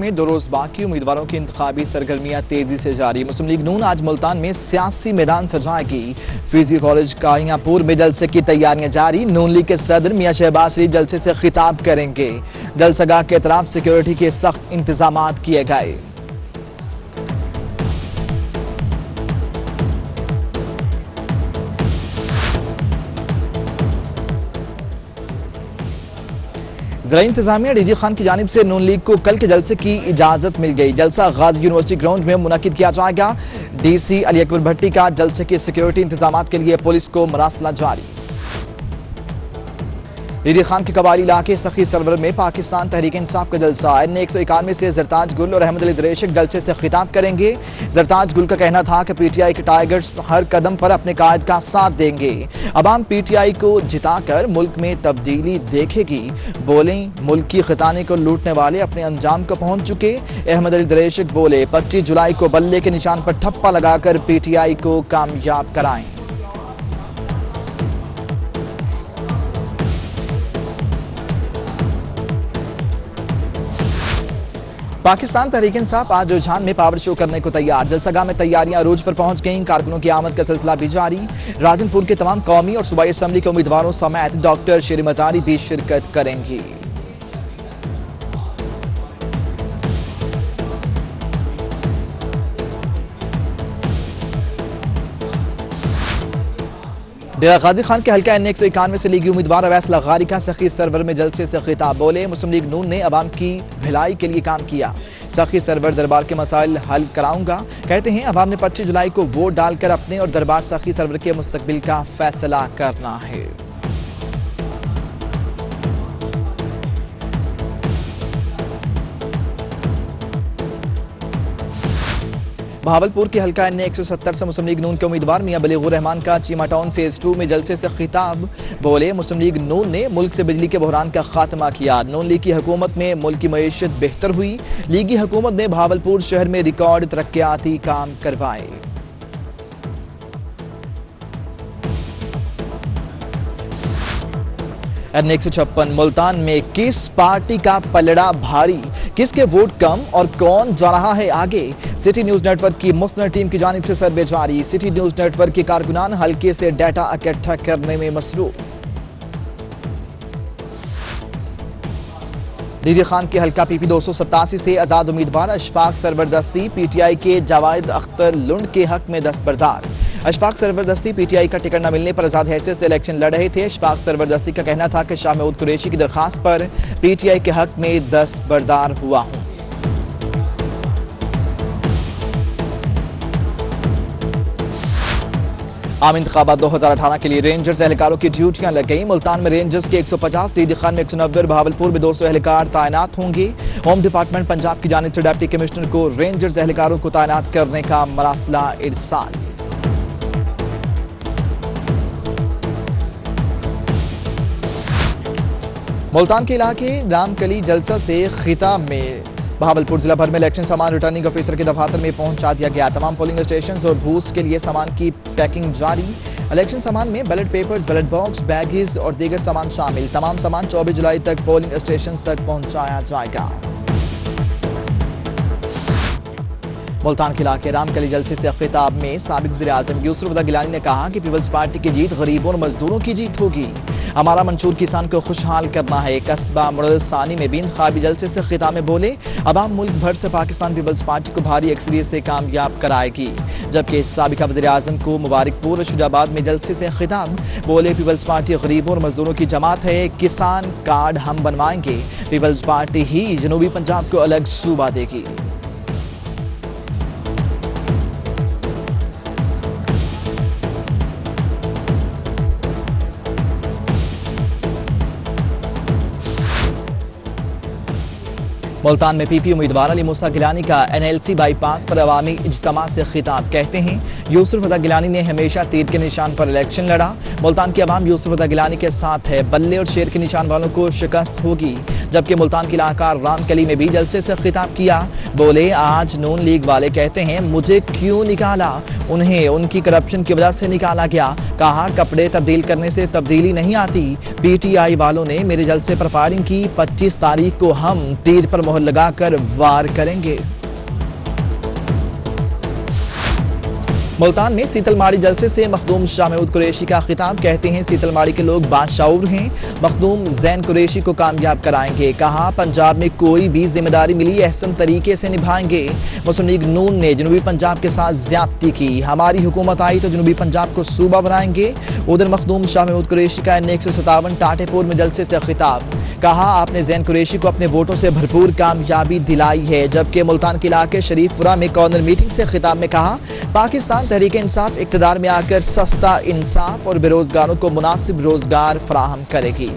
میں 2 روز باقی امیدواروں کی انتخابی سرگرمیاں تیزی سے جاری۔ مسلم لیگ نون آج ملتان میں سیاسی میدان سجائے گی۔ فیضی کالج کالیاں پور میں جلسے کی تیاریاں جاری۔ نون لیگ کے صدر میاں شہباز شریف جلسے سے خطاب کریں گے۔ جلسہ گاہ کے اطراف سیکیورٹی کے سخت انتظامات کیے گئے۔ زرعی انتظامیہ ڈی جی خان کی جانب سے نون لیگ کو کل کے جلسے کی اجازت مل گئی۔ جلسہ غازی یونیورسٹی گراؤنڈ میں منعقد کیا جائے گا۔ ڈی سی علی اکبر بھٹی کا جلسے کی سیکیورٹی انتظامات کے لیے پولیس کو مراسلہ جاری۔ ڈی جی خان کے قبائلی علاقے سخی سرور میں پاکستان تحریک انصاف کا جلسہ۔ N191 سے زرتاج گل اور احمد علی دریشک جلسے سے خطاب کریں گے۔ زرتاج گل کا کہنا تھا کہ پی ٹی آئی کے ٹائیگرز ہر قدم پر اپنے قائد کا ساتھ دیں گے۔ عوام پی ٹی آئی کو جتا کر ملک میں تبدیلی دیکھے گی۔ بولیں ملک کی خزانے کو لوٹنے والے اپنے انجام کو پہنچ چکے۔ احمد علی دریشک بولے 25 جولائی کو بلے کے نشان پر ٹھپا لگا کر پی ٹی آئی کو کامیاب کرائیں۔ پاکستان تحریک انصاف آج رجحان میں پاور شو کرنے کو تیار۔ جلسہ گاہ میں تیاریاں عروج پر پہنچ گئیں۔ کارکنوں کی آمد کا سلسلہ بھی جاری۔ راجن پور کے تمام قومی اور صوبائی اسمبلی کے امیدواروں سمیت ڈاکٹر شیر مزاری بھی شرکت کریں گی۔ ڈیرہ غازی خان کے حلقہ N191 سے لیگی امیدوار اویس لغاری کا سخی سرور میں جلسے سے خطاب۔ بولے مسلم لیگ نون نے عوام کی بھلائی کے لیے کام کیا۔ سخی سرور دربار کے مسائل حل کراؤں گا۔ کہتے ہیں عوام نے 25 جولائی کو ووٹ ڈال کر اپنے اور دربار سخی سرور کے مستقبل کا فیصلہ کرنا ہے۔ بہاولپور کے حلقہ N170 سے مسلم لیگ نون کے امیدوار میاں بلیغ الرحمان کا چیمہ ٹاؤن فیز 2 میں جلسے سے خطاب۔ بولے مسلم لیگ نون نے ملک سے بجلی کے بحران کا خاتمہ کیا۔ نون لیگ کی حکومت میں ملک کی معیشت بہتر ہوئی۔ لیگی حکومت نے بہاولپور شہر میں ریکارڈ ترقیاتی کام کروائے۔ N156 ملتان میں کس پارٹی کا پلڑا بھاری، کس کے ووٹ کم اور کون جا رہا ہے آگے؟ سٹی نیوز نیٹ ورک کی مستند ٹیم کی جانب سے سروے جاری۔ سٹی نیوز نیٹ ورک کے کارکنان حلقے سے ڈیٹا اکٹھا کرنے میں مصروف۔ ڈی جی خان کے حلقہ PP 287 سے آزاد امیدوار اشفاق سربردستی پی ٹی آئی کے جاوید اختر لنڈ کے حق میں دستبردار۔ اشفاق سربردستی پی ٹی آئی کا ٹکٹ نہ ملنے پر آزاد حیثیت سے الیکشن لڑ رہے تھے۔ اشفاق سربردستی کا کہنا تھا کہ شاہ محمود قریشی کی درخواست پر پی ٹی آئی کے حق میں دستبردار ہوا ہوں۔ عام انتخابات 2018 کے لیے رینجرز اہلکاروں کی ڈیوٹیاں لگ گئیں۔ ملتان میں رینجرز کے 150، ڈی جی خان میں 190 اور بہاولپور میں 200 اہلکار تعینات ہوں گے۔ ہوم ڈپارٹمنٹ پنجاب کی جانب سے ڈپٹی کمشنر کو رینجرز اہلکاروں کو تعینات کرنے کا مراسلہ ارسال۔ ملتان کے علاقے رام کلی جلسہ سے خطاب میں بہاولپور ضلع بھر میں الیکشن سامان ریٹرننگ آفیسر کے دفاتر میں پہنچا دیا گیا۔ تمام پولنگ اسٹیشنز اور بوتھس کے لیے سامان کی پیکنگ جاری۔ الیکشن سامان میں ballot papers, ballot box, bags اور دیگر سامان شامل۔ تمام سامان 24 جولائی تک پولنگ اسٹیشنز تک پہنچایا جائے گا۔ ملتان کے علاقے رام کلی جلسے سے خطاب میں سابق وزیر اعظم یوسف رضا گیلانی نے کہا کہ پیپلز پارٹی کی جیت غریبوں اور مزدوروں کی جیت ہوگی۔ ہمارا منشور کسان کو خوشحال کرنا ہے۔ قصبہ مڑل ثانی میں بھی انتخابی جلسے سے خطاب میں بولے عوام ملک بھر سے پاکستان پیپلز پارٹی کو بھاری اکثریت سے کامیاب کرائے گی۔ جبکہ سابق وزیر اعظم کو مبارکپور اور شجاع آباد میں جلسے سے خطاب بولے پیپلز پارٹی غریبوں اور مزدوروں کی جماعت ہے۔ کسان کارڈ ہم بنوائیں گے۔ پیپلز پارٹی ہی جنوبی پنجاب کو الگ صوبہ دے گی۔ ملتان میں پی پی امیدوار علی موسیٰ گیلانی کا NLC بائی پاس پر عوامی اجتماع سے خطاب۔ کہتے ہیں یوسف رضا گیلانی نے ہمیشہ تیر کے نشان پر الیکشن لڑا۔ ملتان کی عوام یوسف رضا گیلانی کے ساتھ ہے۔ بلے اور شیر کے نشان والوں کو شکست ہوگی۔ جبکہ ملتان کے علاقہ رام کلی میں بھی جلسے سے خطاب کیا۔ بولے آج نون لیگ والے کہتے ہیں مجھے کیوں نکالا؟ انہیں ان کی کرپشن کی وجہ سے نکالا گیا۔ کہا کپڑے تبدیل کرنے سے تبدیلی نہیں آتی۔ پی ٹی آئی والوں نے میرے جلسے پر فائرنگ کی۔ 25 تاریخ کو ہم تیر پر مہر मोहर लगाकर वार करेंगे। मुल्तान में सीतलमाड़ी जलसे से मखदूम शाह महमूद कुरैशी का खिताब। कहते हैं सीतलमाड़ी के लोग बाशऊर हैं, मखदूम जैन कुरैशी को कामयाब कराएंगे। कहा पंजाब में कोई भी जिम्मेदारी मिली एहसन तरीके से निभाएंगे। मुस्लिम लीग नून ने जनूबी पंजाब के साथ ज्यादती की, हमारी हुकूमत आई तो जनूबी पंजाब को सूबा बनाएंगे। उधर मखदूम शाह महमूद कुरैशी का N157 टाटेपुर में जलसे से खिताब। कहा आपने जैन कुरैशी को अपने वोटों से भरपूर कामयाबी दिलाई है। जबकि मुल्तान के इलाके शरीफपुरा में कॉर्नर मीटिंग से खिताब में कहा पाकिस्तान तहरीक इंसाफ इक़्तिदार में आकर सस्ता इंसाफ और बेरोजगारों को मुनासिब रोजगार फराहम करेगी।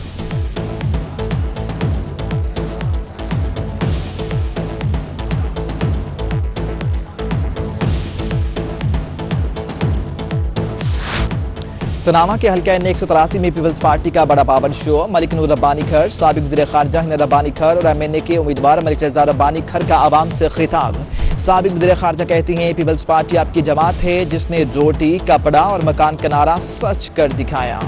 सनामा के हल्का N183 में पीपल्स पार्टी का बड़ा पावर शो। मलिक नूर रब्बानी खर, साबिक वज़ीर ख़ारजा हिना रब्बानी खर और MNA के उम्मीदवार मलिक रज़ा रब्बानी खर का आवाम से खिताब। साबिक वज़ीर ख़ारजा कहती हैं पीपल्स पार्टी आपकी जमात है जिसने रोटी, कपड़ा और मकान का नारा सच कर दिखाया।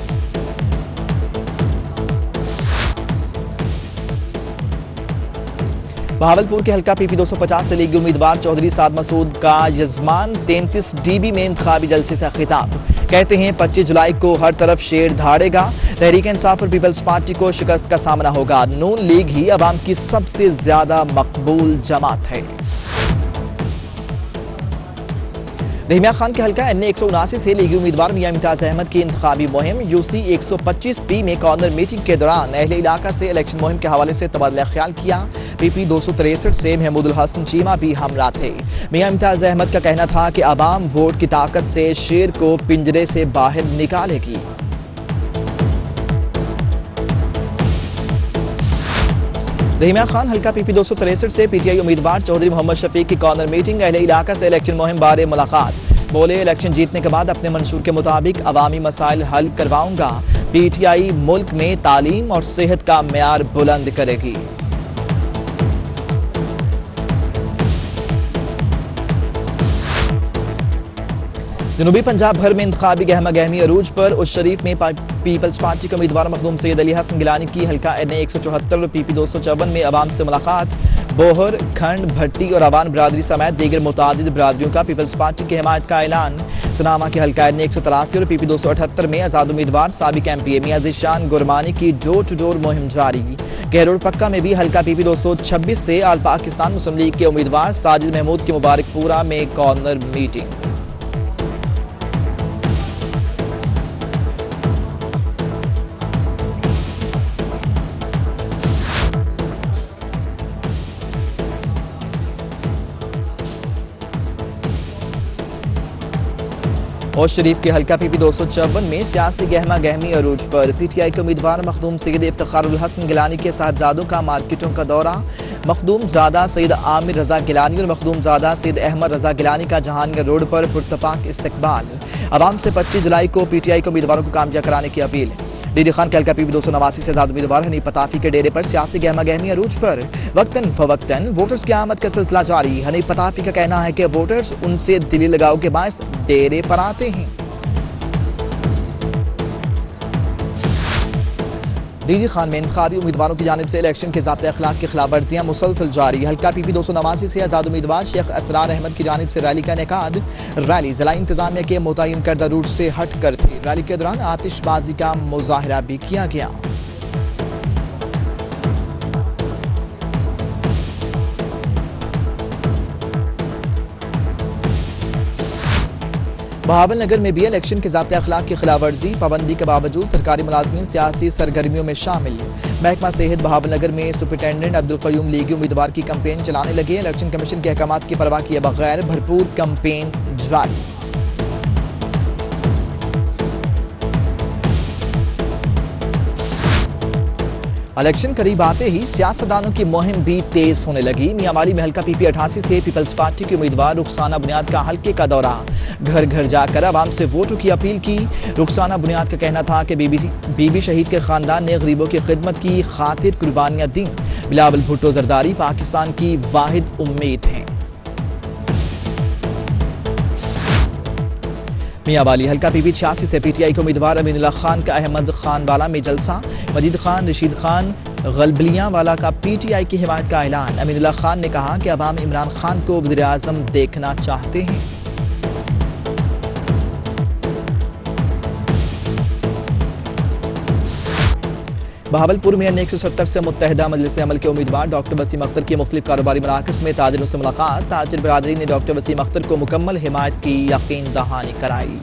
बहावलपुर के हल्का PP 250 से लीगी उम्मीदवार चौधरी साद मसूद का यजमान 33 DB में इंतखाबी जलसे से खिताब। कहते हैं 25 जुलाई को हर तरफ शेर धाड़ेगा। तहरीक इंसाफ और पीपल्स पार्टी को शिकस्त का सामना होगा। नून लीग ही अवाम की सबसे ज्यादा मकबूल जमात है। रहीमिया खान के हल्का N179 से लीगी उम्मीदवार मियां इम्तियाज अहमद की इंतखाबी मुहिम। UC 125P में कॉर्नर मीटिंग के दौरान अहले इलाका से इलेक्शन मुहिम के हवाले से तबादला ख्याल किया। PP 263 से महमूदुल हसन चीमा भी हमरा थे। मियां इम्तियाज अहमद का कहना था कि अवाम वोट की ताकत से शेर को पिंजरे से बाहर निकालेगी। रहीमिया खान हल्का PP 263 से PTI उम्मीदवार चौधरी मोहम्मद शफीक की कॉर्नर मीटिंग। अहले इलाका से इलेक्शन मुहिम बारे मुलाकात। बोले इलेक्शन जीतने के बाद अपने मंशूर के मुताबिक अवामी मसाइल हल करवाऊंगा। PTI मुल्क में तालीम और सेहत का मेयार बुलंद करेगी। जनूबी पंजाब भर में इंतखाबी गहमा गहमी अरूज पर। उस शरीफ में पीपल्स पार्टी के उम्मीदवार मखदूम सैयद अली हसन गिलानी की हल्का N174 और PP 254 में अवाम से मुलाकात। बोहर, खंड, भट्टी और अवान बरादरी समेत दीगर मुतादिद बरादरियों का पीपल्स पार्टी की हिमायत का ऐलान। सनामा के हल्का N183 और PP 278 में आजाद उम्मीदवार साबिक MPA मियां ज़ीशान गुरमानी की डोर टू डोर मुहिम जारी। गहरोड पक्का में भी हल्का PP 226 से आल पाकिस्तान मुस्लिम लीग के उम्मीदवार साजिद महमूद की मुबारकपुरा में कॉर्नर मीटिंग। और शरीफ के हल्का PP 254 में सियासी गहमा गहमी अरूज पर। PTI के उम्मीदवार मखदूम सैयद इफ्तिखारुल हसन गिलानी के साहबजादों का मार्केटों का दौरा। मखदूम ज़ादा सैयद आमिर रजा गिलानी और मखदूम ज़ादा सैयद अहमद रजा गिलानी का जहांगीर रोड पर पुरतपाक इस्तकबाल। अवाम से 25 जुलाई को PTI के उम्मीदवारों को कामयाब कराने की अपील। डीडी खान के हल्का PP 289 से आजाद उम्मीदवार हनी पताफी के डेरे पर सियासी गहमा गहमी अरूज पर। वक्तन फवक्तन वोटर्स की आमद का सिलसिला जारी। हनी पताफी का कहना है कि वोटर्स उनसे दिली लगाव के बायस डेरे पर आते हैं। डीजी खान में इंतखाबी उम्मीदवारों की जानिब से इलेक्शन के ज़ाब्ते अखलाक की खिलाफ वर्जियां मुसलसल जारी। हल्का PP 289 से आजाद उम्मीदवार शेख असरार अहमद की जानिब से रैली का इनेकाद। रैली जिला इंतजामिया के मुतय्यन करदा रूट से हट कर थी। रैली के दौरान आतिशबाजी का मुजाहिरा भी किया गया। बहावलनगर में भी इलेक्शन के ज़ाब्ते अखलाक की खिलाफ वर्जी। पाबंदी के बावजूद सरकारी मुलाजमीन सियासी सरगर्मियों में शामिल। महकमा सेहत बहावलनगर में सुपरिटेंडेंट अब्दुल कयूम लीगी उम्मीदवार की कैंपेन चलाने लगे। इलेक्शन कमीशन के अहकामात की परवाह किए बगैर भरपूर कैंपेन जारी। इलेक्शन करीब आते ही सियासतदानों की मुहिम भी तेज होने लगी। मियांवाली में हल्का PP 88 से पीपल्स पार्टी की उम्मीदवार रुखसाना बुनियाद का हल्के का दौरा। घर घर जाकर आवाम से वोटों की अपील की। रुखसाना बुनियाद का कहना था कि बीबी शहीद के खानदान ने गरीबों की खिदमत की खातिर कुर्बानियां दी। बिलावल भुट्टो जरदारी पाकिस्तान की वाहिद उम्मीद हैं। मियांवाली हल्का PP 86 से PTI के उम्मीदवार अमीनुल्लाह खान का अहमद खान वाला में जलसा। मजीद खान, रशीद खान, غلبلیاں والا کا پی ٹی آئی کی حمایت کا اعلان۔ امین اللہ خان نے کہا کہ عوام عمران خان کو وزیر اعظم دیکھنا چاہتے ہیں۔ بہاولپور میں N170 سے متحدہ مجلس عمل کے امیدوار ڈاکٹر وسیم اختر کی مختلف کاروباری مراکز میں تاجروں سے ملاقات۔ تاجر برادری نے ڈاکٹر وسیم اختر کو مکمل حمایت کی یقین دہانی کرائی۔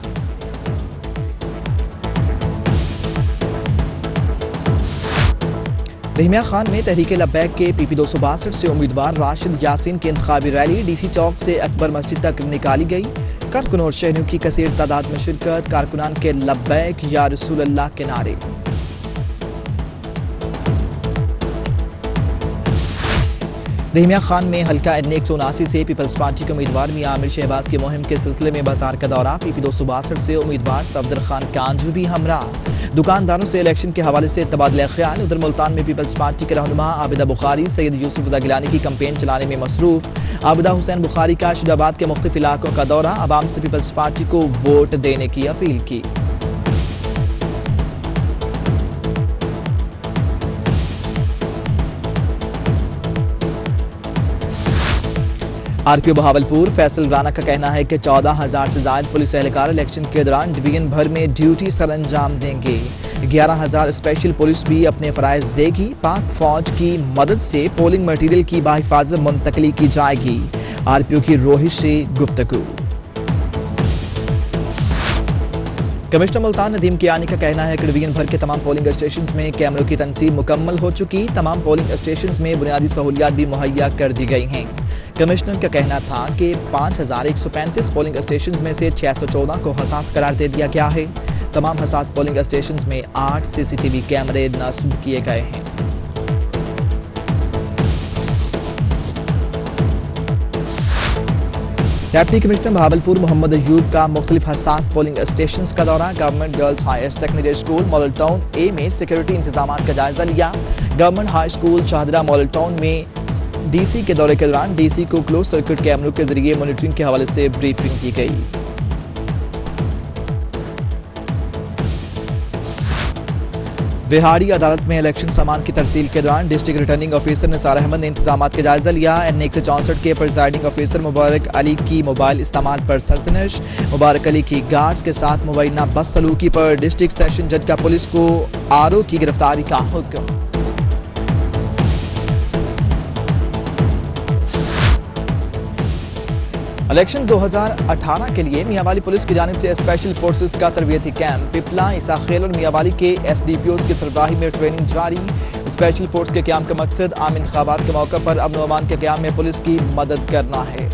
رحمیہ خان میں تحریک لبیک کے PP 262 سے امیدوار راشد یاسین کی انتخابی ریلی DC چوک سے اکبر مسجد تک نکالی گئی۔ کارکنوں اور شہریوں کی کثیر تعداد میں شرکت۔ کارکنان کے لبیک یا رسول اللہ کے نعرے۔ رحمیہ خان میں حلقہ N179 سے پیپلز پارٹی کے امیدوار میاں عامر شہباز کی مہم کے سلسلے میں بازار کا دورہ۔ PP 262 سے امیدوار صفدر خان کانجو بھی ہمراہ۔ دکانداروں سے الیکشن کے حوالے سے تبادلہ خیال۔ ادھر ملتان میں پیپلز پارٹی کے رہنما عابدہ بخاری سید یوسف رضا گیلانی کی کمپین چلانے میں مصروف۔ عابدہ حسین بخاری کا شجاع آباد کے مختلف علاقوں کا دورہ۔ عوام سے پیپلز پارٹی کو ووٹ دینے کی اپیل کی۔ RPO بہاولپور فیصل رانا کا کہنا ہے کہ 14,000 سے زائد پولیس اہلکار الیکشن کے دوران ڈویژن بھر میں ڈیوٹی سر انجام دیں گے۔ 11,000 اسپیشل پولیس بھی اپنے فرائض دے گی۔ پاک فوج کی مدد سے پولنگ مٹیریل کی باحفاظت منتقلی کی جائے گی۔ RPO کی روہی سے گفتگو۔ کمشنر ملتان ندیم کیانی کا کہنا ہے کہ ڈویژن بھر کے تمام پولنگ اسٹیشنز میں کیمروں کی تنصیب مکمل ہو چکی۔ تمام پولنگ اسٹیشنز میں بنیادی سہولیات بھی مہیا کر دی گئی ہیں۔ کمشنر کا کہنا تھا کہ 5,135 پولنگ اسٹیشنز میں سے 614 کو حساس قرار دے دیا گیا ہے۔ تمام حساس پولنگ اسٹیشنز میں 8 CCTV کیمرے نصب کیے گئے ہیں۔ ڈپٹی کمشنر بہاولپور محمد ایوب کا مختلف حساس پولنگ اسٹیشنز کا دورہ۔ Government girls higher secondary school model town A میں سیکورٹی انتظامات کا جائزہ لیا۔ Government high school Shahdara model town میں DC کے دورے کے دوران DC کو کلوز سرکٹ کیمروں کے ذریعے مانیٹرنگ کے حوالے سے بریفنگ کی گئی۔ بہاڑی عدالت میں الیکشن سامان کی ترسیل کے دوران district returning officer Nisar Ahmed نے انتظامات کا جائزہ لیا۔ N164 کے پریزائڈنگ آفیسر مبارک علی کی موبائل استعمال پر سرزنش۔ مبارک علی کی گارڈز کے ساتھ مبینہ بدسلوکی پر ڈسٹرکٹ سیشن جج کا پولیس کو RO کی گرفتاری کا حکم۔ الیکشن 2018 کے لیے میاں والی پولیس کی جانب سے اسپیشل فورسز کا تربیتی کیمپ۔ پپلا، عیسیٰ خیل اور میاں والی کے SDPOs کی سربراہی میں ٹریننگ جاری۔ اسپیشل فورس کے قیام کا مقصد عام انتخابات کے موقع پر امن و امان کے قیام میں پولیس کی مدد کرنا ہے۔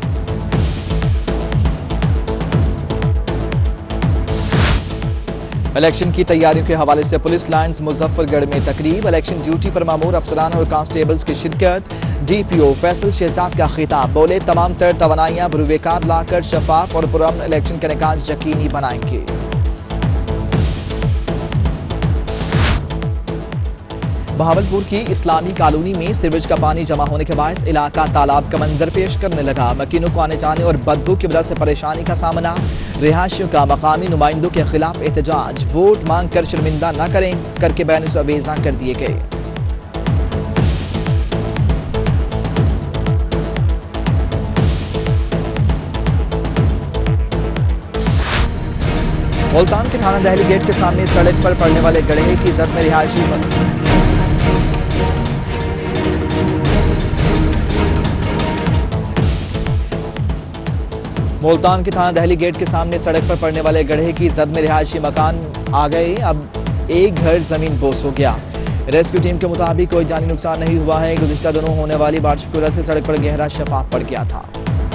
الیکشن کی تیاریوں کے حوالے سے پولیس لائنز مظفر گڑھ میں تقریب۔ الیکشن ڈیوٹی پر مامور افسران اور کانسٹیبلز کی شرکت۔ DPO فیصل شہزاد کا خطاب، بولے تمام تر توانائیاں بروئے کار لا کر شفاف اور پرامن الیکشن کا نکاح یقینی بنائیں گے۔ بہاولپور کی اسلامی کالونی میں سیوریج کا پانی جمع ہونے کے باعث علاقہ تالاب کا منظر پیش کرنے لگا۔ مکینوں کو آنے جانے اور بدبو کی وجہ سے پریشانی کا سامنا۔ رہائشیوں کا مقامی نمائندوں کے خلاف احتجاج، ووٹ مانگ کر شرمندہ نہ کریں کر کے بینرز اویزاں کر دیے گئے۔ ملتان کے تھانہ دہلی گیٹ کے سامنے سڑک پر پڑنے والے گڑھے کی زد میں رہائشی ملتان کے تھانہ دہلی گیٹ کے سامنے سڑک پر پڑنے والے گڑھے کی زد میں رہائشی مکان آ گئے۔ اب ایک گھر زمین بوس ہو گیا۔ ریسکیو ٹیم کے مطابق کوئی جانی نقصان نہیں ہوا ہے۔ گزشتہ دنوں ہونے والی بارش کی وجہ سے سڑک پر گہرا شفاف پڑ گیا تھا۔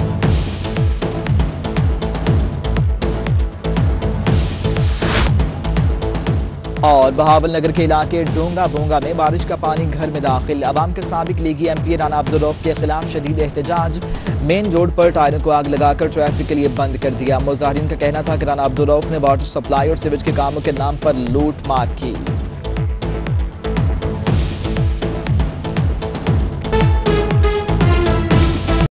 اور بہاول نگر کے علاقے ڈونگا بونگا میں بارش کا پانی گھر میں داخل۔ عوام کے سابق لیگی MP رانا عبدالرؤف کے خلاف شدید احتجاج۔ مین روڈ پر ٹائروں کو آگ لگا کر ٹریفک کے لیے بند کر دیا۔ مظاہرین کا کہنا تھا کہ رانا عبدالرؤف نے واٹر سپلائی اور سیویج کے کاموں کے نام پر لوٹ مار کی۔